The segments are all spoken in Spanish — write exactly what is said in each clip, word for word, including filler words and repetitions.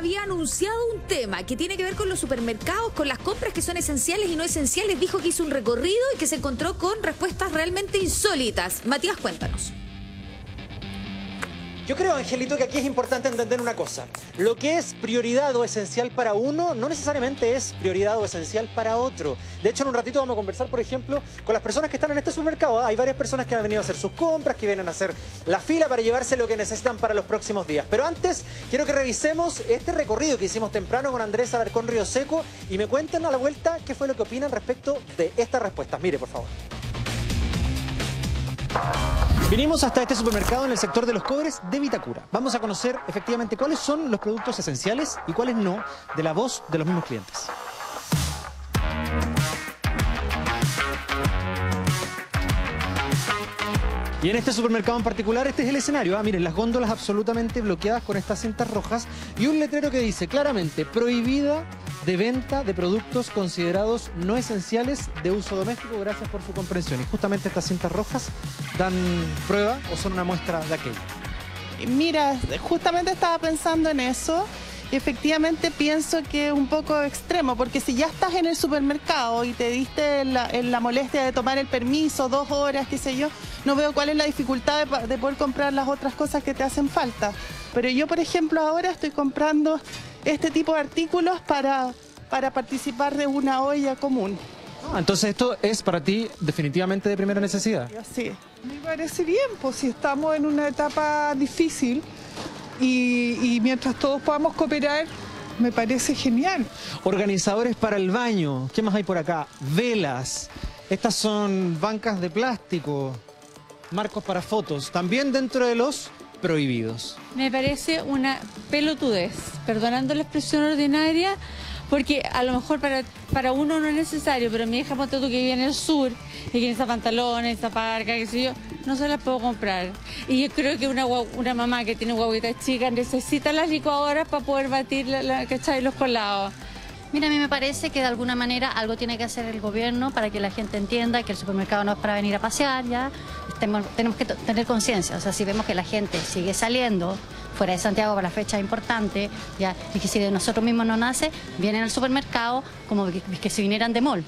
había anunciado un tema que tiene que ver con los supermercados, con las compras que son esenciales y no esenciales. Dijo que hizo un recorrido y que se encontró con respuestas realmente insólitas. Matías, cuéntanos. Yo creo, Angelito, que aquí es importante entender una cosa. Lo que es prioridad o esencial para uno no necesariamente es prioridad o esencial para otro. De hecho, en un ratito vamos a conversar, por ejemplo, con las personas que están en este supermercado. Hay varias personas que han venido a hacer sus compras, que vienen a hacer la fila para llevarse lo que necesitan para los próximos días. Pero antes, quiero que revisemos este recorrido que hicimos temprano con Andrés Alarcón Río Seco y me cuenten a la vuelta qué fue lo que opinan respecto de estas respuestas. Mire, por favor. Vinimos hasta este supermercado en el sector de los Cobres de Vitacura. Vamos a conocer efectivamente cuáles son los productos esenciales y cuáles no, de la voz de los mismos clientes. Y en este supermercado en particular, este es el escenario. Ah, miren, las góndolas absolutamente bloqueadas con estas cintas rojas y un letrero que dice claramente prohibida de venta de productos considerados no esenciales de uso doméstico. Gracias por su comprensión. Y justamente estas cintas rojas dan prueba o son una muestra de aquello. Mira, justamente estaba pensando en eso. Efectivamente pienso que es un poco extremo, porque si ya estás en el supermercado y te diste la, la molestia de tomar el permiso, dos horas, qué sé yo, no veo cuál es la dificultad de, de poder comprar las otras cosas que te hacen falta. Pero yo, por ejemplo, ahora estoy comprando este tipo de artículos para, para participar de una olla común. Ah, entonces esto es para ti definitivamente de primera necesidad. Sí. Me parece bien, pues si estamos en una etapa difícil y, y mientras todos podamos cooperar, me parece genial. Organizadores para el baño, ¿qué más hay por acá? Velas, estas son bancas de plástico, marcos para fotos, también dentro de los prohibidos. Me parece una pelotudez, perdonando la expresión ordinaria, porque a lo mejor para, para uno no es necesario, pero mi hija, ponte tú, que vive en el sur y que necesita pantalones, esa parca, qué sé yo, no se las puedo comprar. Y yo creo que una, una mamá que tiene guaguitas chicas necesita las licuadoras para poder batir la, la, ¿cachai? Los colados. Mira, a mí me parece que de alguna manera algo tiene que hacer el gobierno para que la gente entienda que el supermercado no es para venir a pasear, ya. Tenemos, tenemos que tener conciencia, o sea, si vemos que la gente sigue saliendo fuera de Santiago para la fecha importante, ya, y que si de nosotros mismos no nace, vienen al supermercado como que, que si vinieran de mall.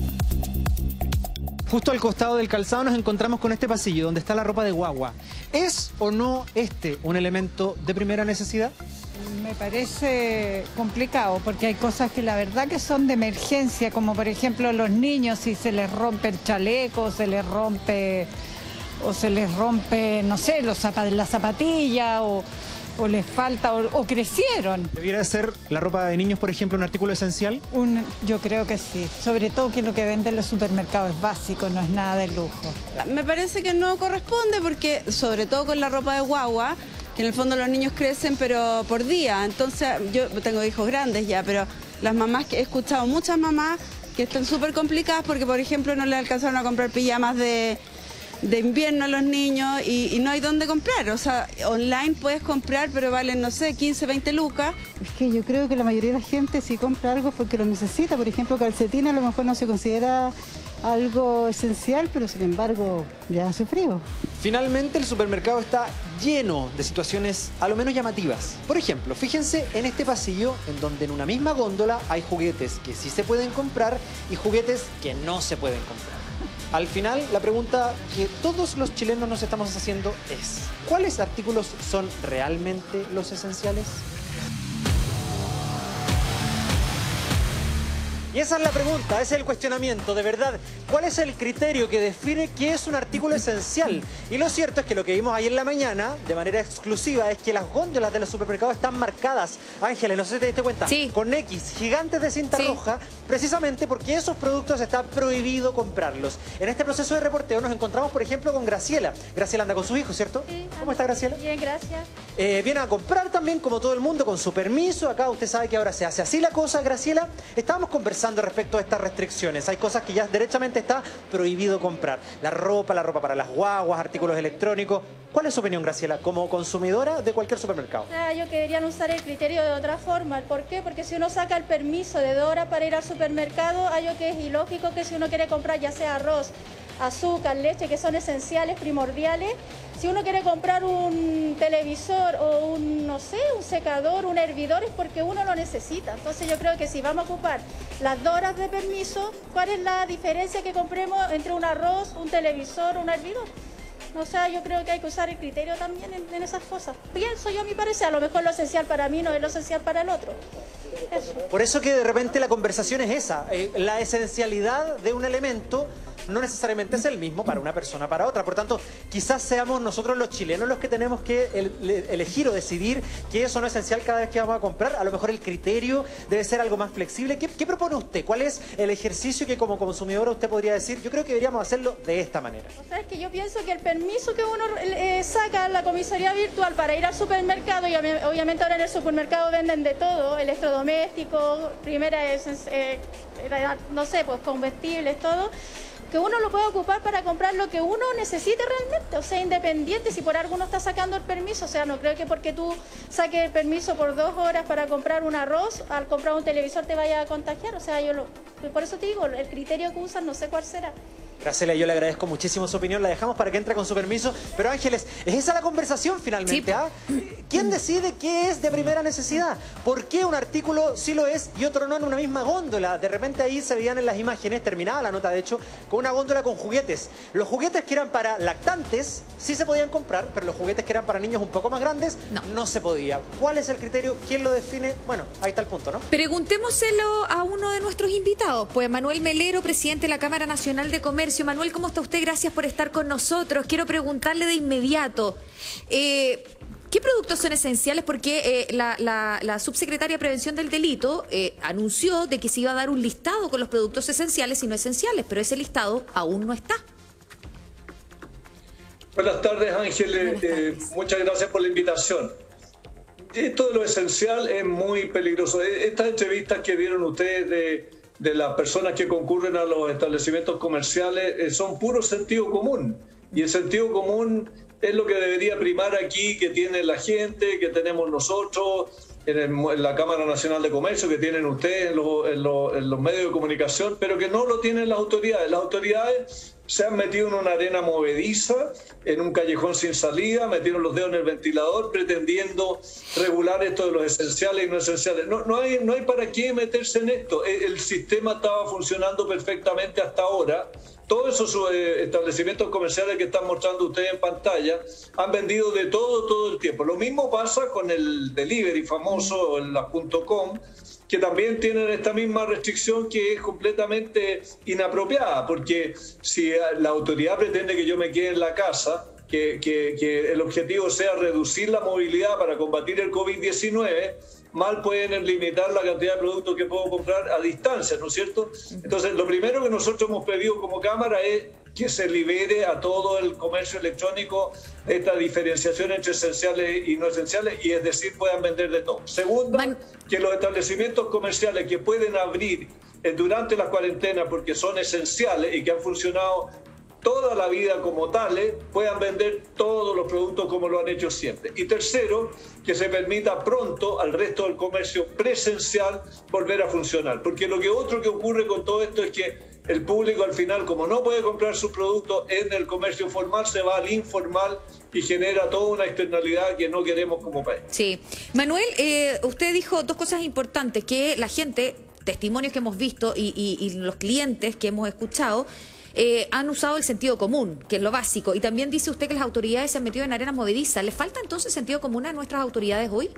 Justo al costado del calzado nos encontramos con este pasillo donde está la ropa de guagua. ¿Es o no este un elemento de primera necesidad? Me parece complicado porque hay cosas que la verdad que son de emergencia, como por ejemplo los niños, si se les rompe el chaleco, se les rompe o se les rompe, no sé, los zapat la zapatilla o, o les falta o, o crecieron. ¿Debiera ser la ropa de niños, por ejemplo, un artículo esencial? Un, yo creo que sí, sobre todo que lo que venden los supermercados es básico, no es nada de lujo. Me parece que no corresponde porque, sobre todo con la ropa de guagua, que en el fondo los niños crecen pero por día, entonces yo tengo hijos grandes ya, pero las mamás, que he escuchado muchas mamás que están súper complicadas porque por ejemplo no les alcanzaron a comprar pijamas de, de invierno a los niños y, y no hay dónde comprar, o sea, online puedes comprar pero valen, no sé, quince, veinte lucas. Es que yo creo que la mayoría de la gente si compra algo es porque lo necesita, por ejemplo calcetines a lo mejor no se considera algo esencial, pero sin embargo ya hace frío. Finalmente el supermercado está lleno de situaciones a lo menos llamativas. Por ejemplo, fíjense en este pasillo en donde en una misma góndola hay juguetes que sí se pueden comprar y juguetes que no se pueden comprar. Al final, la pregunta que todos los chilenos nos estamos haciendo es: ¿cuáles artículos son realmente los esenciales? Y esa es la pregunta, ese es el cuestionamiento, de verdad. ¿Cuál es el criterio que define qué es un artículo esencial? Y lo cierto es que lo que vimos ayer en la mañana, de manera exclusiva, es que las góndolas de los supermercados están marcadas, Ángeles, no sé si te diste cuenta, sí, con X, gigantes de cinta sí. roja, precisamente porque esos productos está prohibido comprarlos. En este proceso de reporteo nos encontramos, por ejemplo, con Graciela. Graciela anda con su hijo, ¿cierto? Sí. ¿Cómo está Graciela? Bien, gracias. Eh, viene a comprar también, como todo el mundo, con su permiso. Acá usted sabe que ahora se hace así la cosa, Graciela. Estábamos conversando respecto a estas restricciones. Hay cosas que ya derechamente está prohibido comprar. La ropa, la ropa para las guaguas, artículos electrónicos. ¿Cuál es su opinión, Graciela, como consumidora de cualquier supermercado? Ah, yo querían usar el criterio de otra forma. ¿Por qué? Porque si uno saca el permiso de Dora para ir al supermercado, hay algo que es ilógico que si uno quiere comprar ya sea arroz, azúcar, leche, que son esenciales, primordiales. Si uno quiere comprar un televisor o un, no sé, un secador, un hervidor, es porque uno lo necesita. Entonces yo creo que si vamos a ocupar las dos horas de permiso, ¿cuál es la diferencia que compremos entre un arroz, un televisor, un hervidor? O sea, yo creo que hay que usar el criterio también en, en esas cosas. Pienso yo, a mi parecer, a lo mejor lo esencial para mí no es lo esencial para el otro. Eso. Por eso que de repente la conversación es esa, eh, la esencialidad de un elemento no necesariamente es el mismo para una persona para otra. Por tanto, quizás seamos nosotros los chilenos los que tenemos que el, elegir o decidir que eso no es esencial cada vez que vamos a comprar. A lo mejor el criterio debe ser algo más flexible. ¿Qué, qué propone usted? ¿Cuál es el ejercicio que como consumidora usted podría decir? Yo creo que deberíamos hacerlo de esta manera. O sea, es que yo pienso que el permiso que uno eh, saca en la comisaría virtual para ir al supermercado, y obviamente ahora en el supermercado venden de todo, electrodomésticos, primera, es, eh, no sé, pues combustibles, todo, que uno lo puede ocupar para comprar lo que uno necesite realmente, o sea, independiente si por algo uno está sacando el permiso. O sea, no creo que porque tú saques el permiso por dos horas para comprar un arroz, al comprar un televisor te vaya a contagiar. O sea, yo lo, por eso te digo, el criterio que usan no sé cuál será. Graciela, yo le agradezco muchísimo su opinión, la dejamos para que entre con su permiso. Pero Ángeles, ¿es esa la conversación finalmente? Sí. ¿Ah? ¿Quién decide qué es de primera necesidad? ¿Por qué un artículo sí lo es y otro no en una misma góndola? De repente ahí se veían en las imágenes, terminaba la nota de hecho, con una góndola con juguetes. Los juguetes que eran para lactantes sí se podían comprar, pero los juguetes que eran para niños un poco más grandes no, no se podía. ¿Cuál es el criterio? ¿Quién lo define? Bueno, ahí está el punto, ¿no? Preguntémoselo a uno de nuestros invitados, pues Manuel Melero, presidente de la Cámara Nacional de Comercio. Manuel, ¿cómo está usted? Gracias por estar con nosotros. Quiero preguntarle de inmediato, eh, ¿qué productos son esenciales? Porque eh, la, la, la subsecretaria de Prevención del Delito eh, anunció de que se iba a dar un listado con los productos esenciales y no esenciales, pero ese listado aún no está. Buenas tardes, Ángeles. Buenas tardes. Eh, muchas gracias por la invitación. Esto de lo esencial es muy peligroso. Estas entrevistas que vieron ustedes de... de las personas que concurren a los establecimientos comerciales eh, son puro sentido común. Y el sentido común es lo que debería primar aquí, que tiene la gente, que tenemos nosotros, en, el, en la Cámara Nacional de Comercio, que tienen ustedes en, lo, en, lo, en los medios de comunicación, pero que no lo tienen las autoridades. Las autoridades se han metido en una arena movediza, en un callejón sin salida, metieron los dedos en el ventilador pretendiendo regular esto de los esenciales y no esenciales. No, no, hay, no hay para qué meterse en esto. El, el sistema estaba funcionando perfectamente hasta ahora. Todos esos eh, establecimientos comerciales que están mostrando ustedes en pantalla han vendido de todo, todo el tiempo. Lo mismo pasa con el delivery famoso, el punto com, que también tienen esta misma restricción que es completamente inapropiada, porque si la autoridad pretende que yo me quede en la casa, que, que, que el objetivo sea reducir la movilidad para combatir el COVID diecinueve, mal pueden limitar la cantidad de productos que puedo comprar a distancia, ¿no es cierto? Entonces, lo primero que nosotros hemos pedido como Cámara es que se libere a todo el comercio electrónico esta diferenciación entre esenciales y no esenciales, y es decir, puedan vender de todo. Segundo, Man... que los establecimientos comerciales que pueden abrir durante la cuarentena porque son esenciales y que han funcionado toda la vida como tales, puedan vender todos los productos como lo han hecho siempre. Y tercero, que se permita pronto al resto del comercio presencial volver a funcionar. Porque lo que otro que ocurre con todo esto es que el público al final, como no puede comprar sus productos en el comercio formal, se va al informal y genera toda una externalidad que no queremos como país. Sí. Manuel, eh, usted dijo dos cosas importantes, que la gente, testimonios que hemos visto y, y, y los clientes que hemos escuchado, Eh, han usado el sentido común, que es lo básico. Y también dice usted que las autoridades se han metido en arenas movedizas. ¿Le falta entonces sentido común a nuestras autoridades hoy?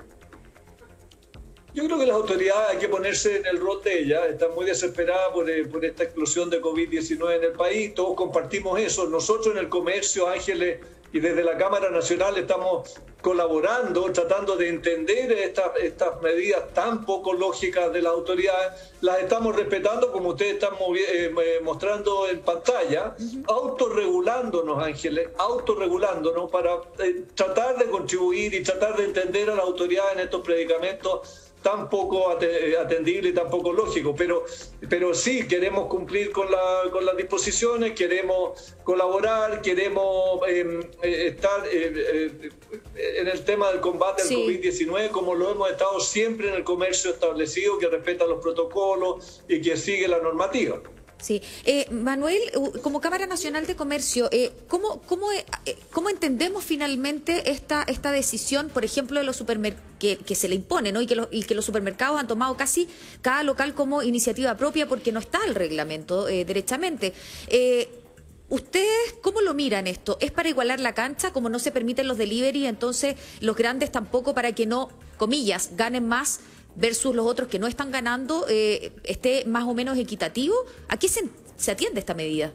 Yo creo que las autoridades hay que ponerse en el rol de ellas. Están muy desesperadas por, eh, por esta explosión de COVID diecinueve en el país. Todos compartimos eso. Nosotros en el comercio, Ángeles, y desde la Cámara Nacional estamos colaborando, tratando de entender estas, estas medidas tan poco lógicas de las autoridades. Las estamos respetando, como ustedes están eh, mostrando en pantalla, uh-huh. autorregulándonos, Ángeles, autorregulándonos para eh, tratar de contribuir y tratar de entender a las autoridades en estos predicamentos tan poco atendible y tan poco lógico, pero, pero sí queremos cumplir con, la, con las disposiciones, queremos colaborar, queremos eh, estar eh, eh, en el tema del combate al sí. COVID diecinueve, como lo hemos estado siempre en el comercio establecido, que respeta los protocolos y que sigue la normativa. Sí. Eh, Manuel, como Cámara Nacional de Comercio, eh, ¿cómo, cómo, eh, ¿cómo entendemos finalmente esta, esta decisión, por ejemplo, de los supermercados que, que se le impone, ¿no? y, que los, y que los supermercados han tomado casi cada local como iniciativa propia porque no está el reglamento eh, derechamente? Eh, ¿Ustedes cómo lo miran esto? ¿Es para igualar la cancha, como no se permiten los delivery, entonces los grandes tampoco, para que no, comillas, ganen más versus los otros que no están ganando, eh, esté más o menos equitativo? ¿A qué se, se atiende esta medida?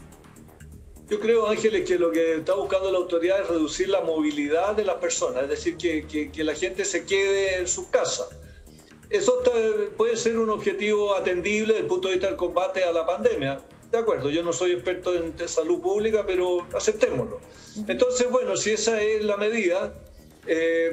Yo creo, Ángeles, que lo que está buscando la autoridad es reducir la movilidad de las personas, es decir, que, que, que la gente se quede en su casa. Eso está, puede ser un objetivo atendible desde el punto de vista del combate a la pandemia. De acuerdo, yo no soy experto en salud pública, pero aceptémoslo. Entonces, bueno, si esa es la medida, eh,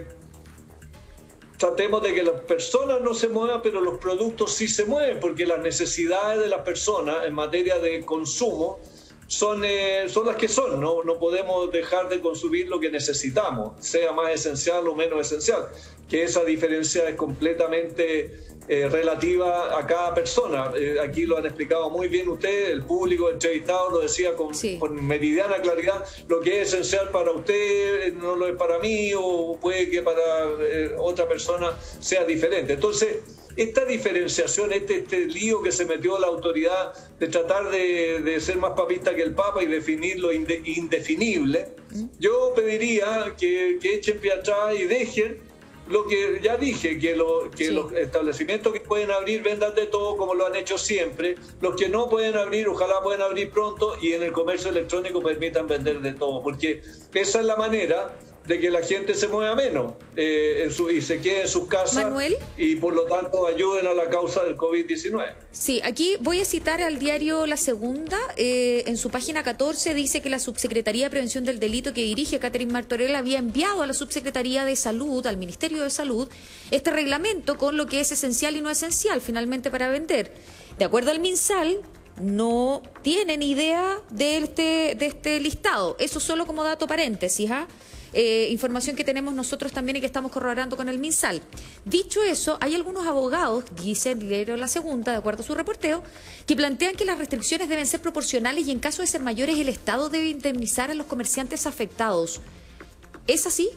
tratemos de que las personas no se muevan, pero los productos sí se mueven, porque las necesidades de las personas en materia de consumo son, eh, son las que son. ¿no? No podemos dejar de consumir lo que necesitamos, sea más esencial o menos esencial, que esa diferencia es completamente eh, relativa a cada persona. Eh, aquí lo han explicado muy bien ustedes, el público entrevistado lo decía con, sí. con meridiana claridad. Lo que es esencial para usted no lo es para mí, o puede que para eh, otra persona sea diferente. Entonces, esta diferenciación, este, este lío que se metió la autoridad de tratar de, de ser más papista que el Papa y definir lo inde, indefinible, ¿Mm? yo pediría que, que echen pie atrás y dejen lo que ya dije, que, lo, que sí. los establecimientos que pueden abrir vendan de todo como lo han hecho siempre. Los que no pueden abrir, ojalá puedan abrir pronto, y en el comercio electrónico permitan vender de todo, porque esa es la manera de que la gente se mueva menos eh, en su, y se quede en sus casas. Manuel, y por lo tanto ayuden a la causa del COVID diecinueve. Sí, aquí voy a citar al diario La Segunda. Eh, en su página catorce dice que la Subsecretaría de Prevención del Delito que dirige Catherine Martorell había enviado a la Subsecretaría de Salud, al Ministerio de Salud, este reglamento con lo que es esencial y no esencial finalmente para vender. De acuerdo al MinSal, no tienen idea de este, de este listado. Eso solo como dato paréntesis, ¿ah? ¿eh? Eh, información que tenemos nosotros también y que estamos corroborando con el MinSal. Dicho eso, hay algunos abogados, dice el diario La Segunda, de acuerdo a su reporteo, que plantean que las restricciones deben ser proporcionales y en caso de ser mayores el Estado debe indemnizar a los comerciantes afectados. ¿Es así?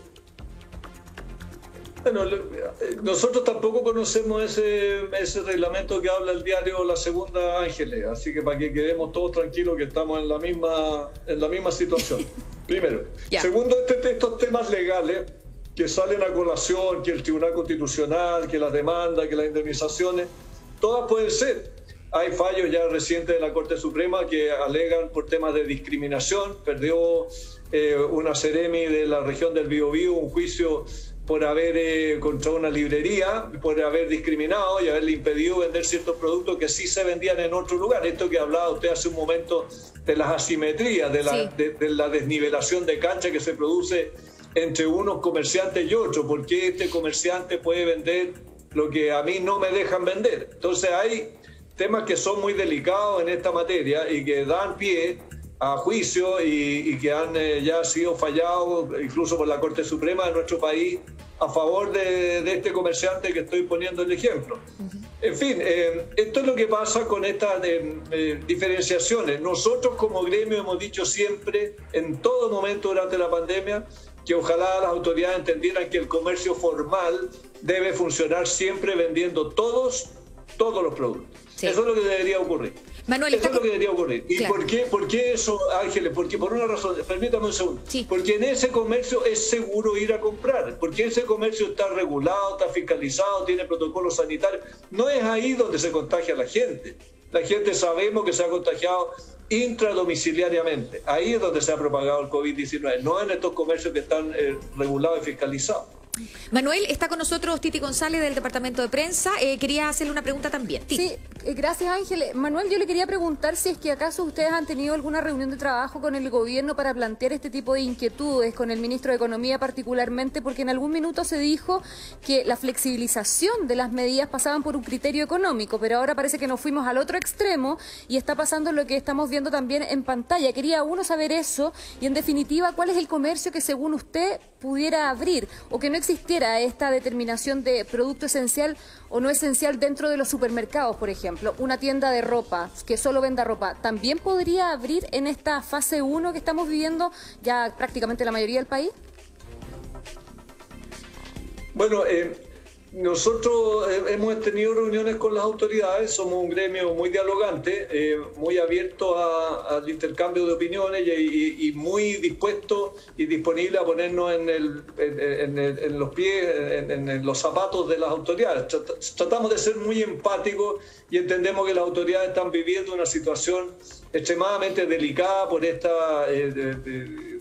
Bueno, nosotros tampoco conocemos ese, ese reglamento que habla el diario La Segunda, Ángeles, así que para que quedemos todos tranquilos que estamos en la misma, en la misma situación. Primero. Yeah. Segundo, este, estos temas legales que salen a colación, que el Tribunal Constitucional, que las demandas, que las indemnizaciones, todas pueden ser. Hay fallos ya recientes de la Corte Suprema que alegan por temas de discriminación. Perdió eh, una Seremi de la región del Biobío un juicio por haber eh, contra una librería, por haber discriminado y haberle impedido vender ciertos productos que sí se vendían en otro lugar. Esto que hablaba usted hace un momento de las asimetrías, de la, sí. de, de la desnivelación de cancha que se produce entre unos comerciantes y otros. ¿Por qué este comerciante puede vender lo que a mí no me dejan vender? Entonces hay temas que son muy delicados en esta materia y que dan pie a juicio y, y que han eh, ya sido fallados incluso por la Corte Suprema de nuestro país a favor de, de este comerciante que estoy poniendo el ejemplo. Uh-huh. En fin, eh, esto es lo que pasa con estas eh, eh, diferenciaciones. Nosotros como gremio hemos dicho siempre, en todo momento durante la pandemia, que ojalá las autoridades entendieran que el comercio formal debe funcionar siempre vendiendo todos, todos los productos. Sí. Eso es lo que debería ocurrir. Manuel, eso es lo que debería ocurrir. ¿Y claro. por qué, por qué eso, Ángeles? Porque por una razón, permítame un segundo. Sí. Porque en ese comercio es seguro ir a comprar, porque ese comercio está regulado, está fiscalizado, tiene protocolos sanitarios. No es ahí donde se contagia la gente. La gente sabemos que se ha contagiado intradomiciliariamente. Ahí es donde se ha propagado el COVID diecinueve, no en estos comercios que están eh, regulados y fiscalizados. Manuel, está con nosotros Titi González del Departamento de Prensa. Eh, quería hacerle una pregunta también. Titi. Sí, eh, gracias Ángel. Manuel, yo le quería preguntar si es que acaso ustedes han tenido alguna reunión de trabajo con el gobierno para plantear este tipo de inquietudes, con el ministro de Economía particularmente, porque en algún minuto se dijo que la flexibilización de las medidas pasaban por un criterio económico, pero ahora parece que nos fuimos al otro extremo y está pasando lo que estamos viendo también en pantalla. Quería uno saber eso y en definitiva, ¿cuál es el comercio que según usted pudiera abrir o que no existe existiera esta determinación de producto esencial o no esencial dentro de los supermercados, por ejemplo, una tienda de ropa que solo venda ropa, ¿también podría abrir en esta fase uno que estamos viviendo ya prácticamente la mayoría del país? Bueno, eh, nosotros hemos tenido reuniones con las autoridades, somos un gremio muy dialogante, eh, muy abierto a, al intercambio de opiniones y, y, y muy dispuesto y disponible a ponernos en, el, en, en, el, en los pies, en, en los zapatos de las autoridades. Tratamos de ser muy empáticos y entendemos que las autoridades están viviendo una situación extremadamente delicada por esta... Eh, de, de,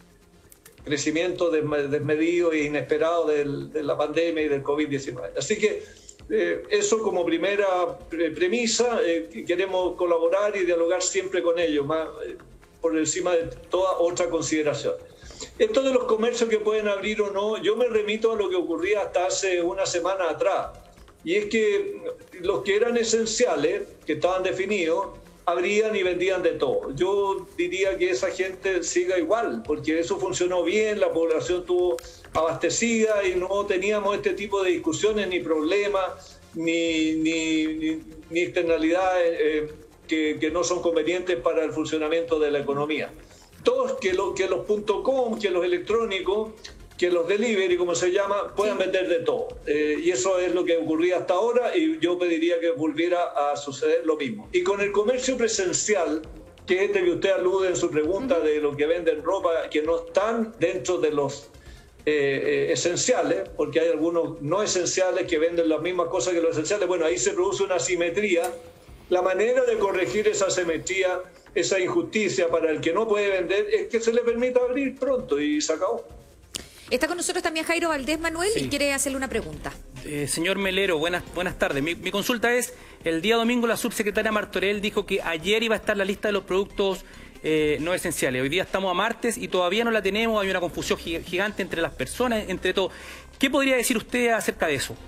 crecimiento desmedido e inesperado del, de la pandemia y del COVID diecinueve. Así que eh, eso como primera premisa, eh, queremos colaborar y dialogar siempre con ellos, más, eh, por encima de toda otra consideración. Esto de los comercios que pueden abrir o no, yo me remito a lo que ocurría hasta hace una semana atrás, y es que los que eran esenciales, que estaban definidos, abrían y vendían de todo. Yo diría que esa gente siga igual, porque eso funcionó bien, la población estuvo abastecida y no teníamos este tipo de discusiones, ni problemas, ni, ni, ni, ni externalidades eh, que, que no son convenientes para el funcionamiento de la economía. Todos, que, lo, que los .com, que los electrónicos, que los delivery, como se llama, puedan vender de todo. Eh, y eso es lo que ocurría hasta ahora y yo pediría que volviera a suceder lo mismo. Y con el comercio presencial, que es este que usted alude en su pregunta de lo que venden ropa, que no están dentro de los eh, eh, esenciales, porque hay algunos no esenciales que venden las mismas cosas que los esenciales, bueno, ahí se produce una asimetría. La manera de corregir esa asimetría, esa injusticia para el que no puede vender, es que se le permita abrir pronto y se acabó. Está con nosotros también Jairo Valdés, Manuel, sí. Y quiere hacerle una pregunta. Eh, señor Melero, buenas, buenas tardes. Mi, mi consulta es, el día domingo la subsecretaria Martorell dijo que ayer iba a estar la lista de los productos eh, no esenciales. Hoy día estamos a martes y todavía no la tenemos, hay una confusión gigante entre las personas, entre todo. ¿Qué podría decir usted acerca de eso?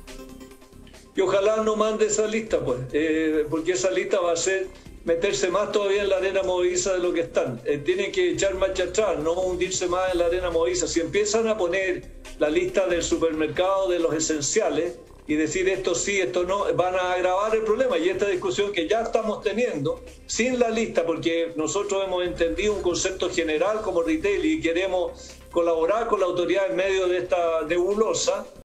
Y ojalá no mande esa lista, pues, eh, porque esa lista va a ser meterse más todavía en la arena movediza de lo que están. Eh, tienen que echar marcha atrás, no hundirse más en la arena movediza. Si empiezan a poner la lista del supermercado de los esenciales y decir esto sí, esto no, van a agravar el problema. Y esta discusión que ya estamos teniendo, sin la lista, porque nosotros hemos entendido un concepto general como retail y queremos colaborar con la autoridad en medio de esta nebulosa,